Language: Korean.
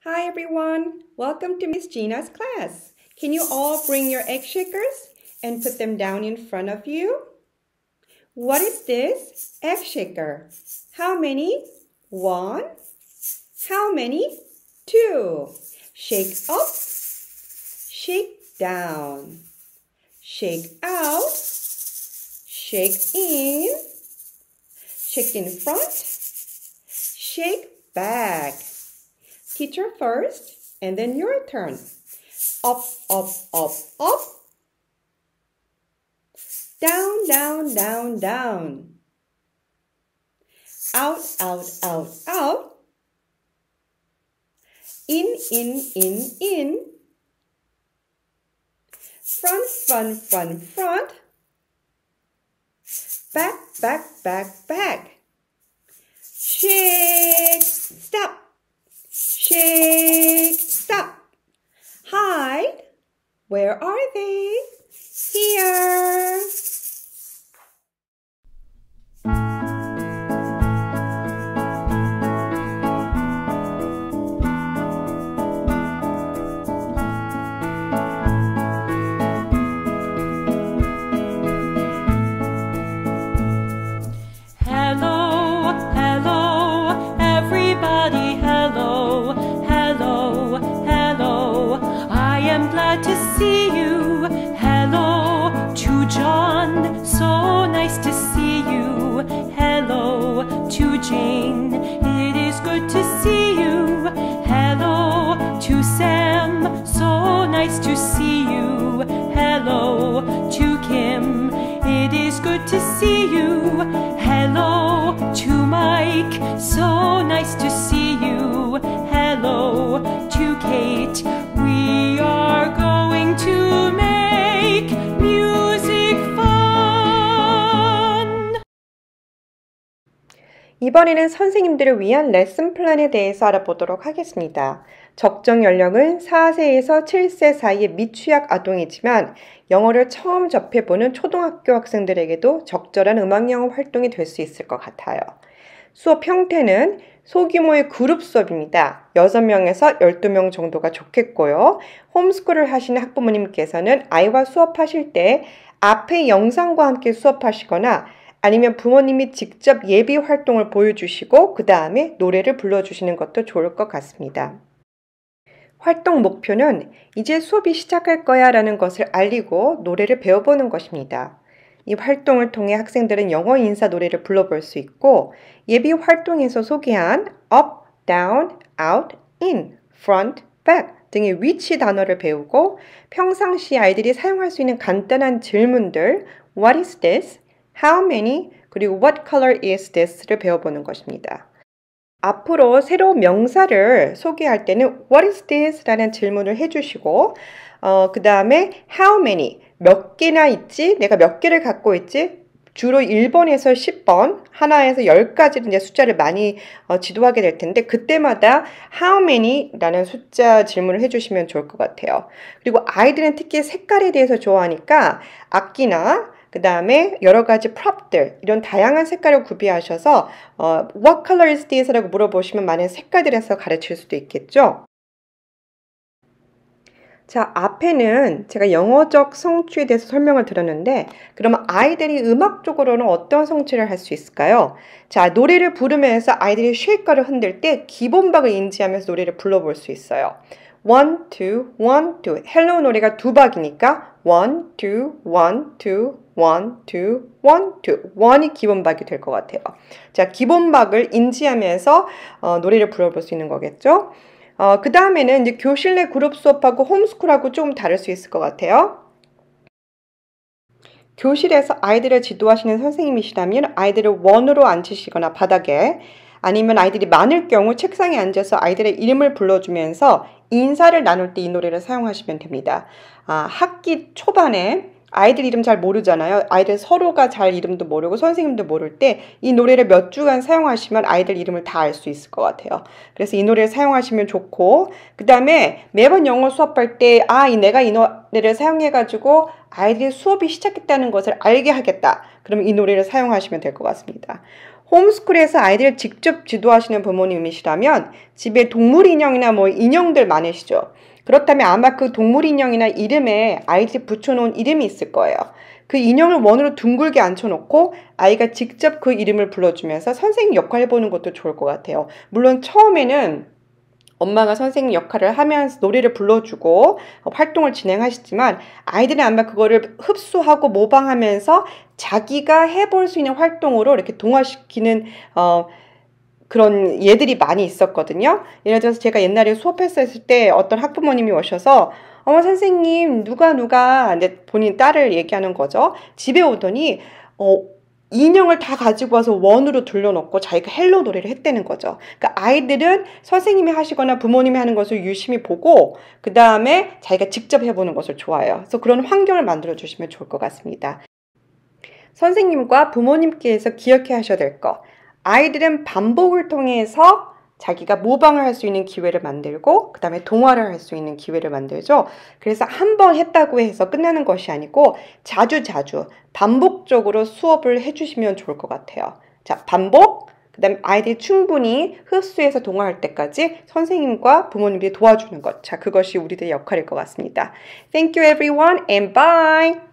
Hi everyone, welcome to Miss Gina's class. Can you all bring your egg shakers and put them down in front of you? What is this egg shaker? How many? 1. How many? 2. Shake up, shake down, shake out, shake in, shake in front, shake back. Teacher first, and then your turn. Up, up, up, up. Down, down, down, down. Out, out, out, out. In, in. Front, front, front, front. Back, back, back, back. Shake, stop. Shake, stop. Hide. Where are they? Here. To see you. Hello to John, so nice to see you. Hello to Jane, it is good to see you. Hello to Sam, so nice to see you. Hello to Kim, it is good to see you. Hello to Mike, so nice to see you. Hello to Kate, we are going to make music fun. 이번에는 선생님들을 위한 레슨 플랜에 대해서 알아보도록 하겠습니다. 적정 연령은 4세에서 7세 사이의 미취학 아동이지만 영어를 처음 접해보는 초등학교 학생들에게도 적절한 음악 영어 활동이 될 수 있을 것 같아요. 수업 형태는 소규모의 그룹 수업입니다. 6명에서 12명 정도가 좋겠고요. 홈스쿨을 하시는 학부모님께서는 아이와 수업하실 때 앞에 영상과 함께 수업하시거나 아니면 부모님이 직접 예비 활동을 보여주시고 그 다음에 노래를 불러주시는 것도 좋을 것 같습니다. 활동 목표는 이제 수업이 시작할 거야 라는 것을 알리고 노래를 배워보는 것입니다. 이 활동을 통해 학생들은 영어 인사 노래를 불러볼 수 있고 예비 활동에서 소개한 up, down, out, in, front, back 등의 위치 단어를 배우고 평상시 아이들이 사용할 수 있는 간단한 질문들 What is this? How many? 그리고 What color is this?를 배워보는 것입니다. 앞으로 새로운 명사를 소개할 때는 What is this? 라는 질문을 해주시고 그 다음에 How many? 몇 개나 있지? 내가 몇 개를 갖고 있지? 주로 1번에서 10번, 하나에서 10까지는 이제 숫자를 많이 지도하게 될 텐데 그때마다 How many? 라는 숫자 질문을 해주시면 좋을 것 같아요. 그리고 아이들은 특히 색깔에 대해서 좋아하니까 악기나 그 다음에 여러 가지 prop들, 이런 다양한 색깔을 구비하셔서 What color is this? 라고 물어보시면 많은 색깔들에서 가르칠 수도 있겠죠. 자, 앞에는 제가 영어적 성취에 대해서 설명을 드렸는데 그러면 아이들이 음악적으로는 어떤 성취를 할 수 있을까요? 자, 노래를 부르면서 아이들이 쉐이커를 흔들 때 기본박을 인지하면서 노래를 불러볼 수 있어요. 1, 2, 1, 2. 헬로 노래가 2박이니까 1, 2, 1, 2, 1, 2, 1, 2. 1이 기본박이 될 것 같아요. 자, 기본박을 인지하면서 노래를 불러볼 수 있는 거겠죠? 그 다음에는 이제 교실 내 그룹 수업하고 홈스쿨하고 조금 다를 수 있을 것 같아요. 교실에서 아이들을 지도하시는 선생님이시라면 아이들을 원으로 앉히시거나 바닥에 아니면 아이들이 많을 경우 책상에 앉아서 아이들의 이름을 불러주면서 인사를 나눌 때 이 노래를 사용하시면 됩니다. 학기 초반에 아이들 이름 잘 모르잖아요. 아이들 서로가 잘 이름도 모르고 선생님도 모를 때 이 노래를 몇 주간 사용하시면 아이들 이름을 다 알 수 있을 것 같아요. 그래서 이 노래를 사용하시면 좋고 그 다음에 매번 영어 수업할 때 내가 이 노래를 사용해가지고 아이들이 수업이 시작했다는 것을 알게 하겠다. 그러면 이 노래를 사용하시면 될 것 같습니다. 홈스쿨에서 아이들을 직접 지도하시는 부모님이시라면 집에 동물 인형이나 뭐 인형들 많으시죠? 그렇다면 아마 그 동물 인형이나 이름에 아이들이 붙여놓은 이름이 있을 거예요. 그 인형을 원으로 둥글게 앉혀놓고 아이가 직접 그 이름을 불러주면서 선생님 역할 해보는 것도 좋을 것 같아요. 물론 처음에는 엄마가 선생님 역할을 하면서 노래를 불러주고 활동을 진행하시지만 아이들은 아마 그거를 흡수하고 모방하면서 자기가 해볼 수 있는 활동으로 이렇게 동화시키는 그런 예들이 많이 있었거든요. 예를 들어서 제가 옛날에 수업했을 때 어떤 학부모님이 오셔서 어머 선생님 누가 이제 본인 딸을 얘기하는 거죠. 집에 오더니 인형을 다 가지고 와서 원으로 돌려놓고 자기가 헬로 노래를 했다는 거죠. 그러니까 아이들은 선생님이 하시거나 부모님이 하는 것을 유심히 보고 그 다음에 자기가 직접 해보는 것을 좋아해요. 그래서 그런 환경을 만들어 주시면 좋을 것 같습니다. 선생님과 부모님께서 기억해 하셔야 될 거. 아이들은 반복을 통해서 자기가 모방을 할 수 있는 기회를 만들고 그 다음에 동화를 할 수 있는 기회를 만들죠. 그래서 한 번 했다고 해서 끝나는 것이 아니고 자주 반복적으로 수업을 해주시면 좋을 것 같아요. 자, 반복, 그 다음에 아이들이 충분히 흡수해서 동화할 때까지 선생님과 부모님들이 도와주는 것. 자, 그것이 우리들의 역할일 것 같습니다. Thank you everyone and bye!